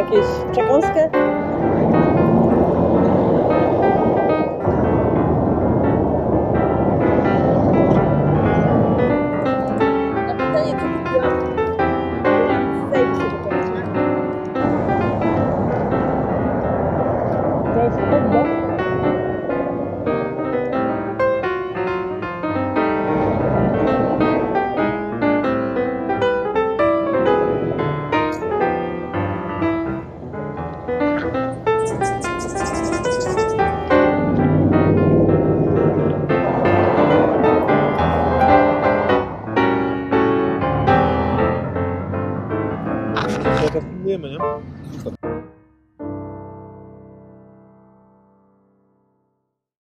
jakieś przekąskę? Na pytanie, co kupiłam? Sejm się dokończy. To jest hot dog. Teraz filmujemy, nie?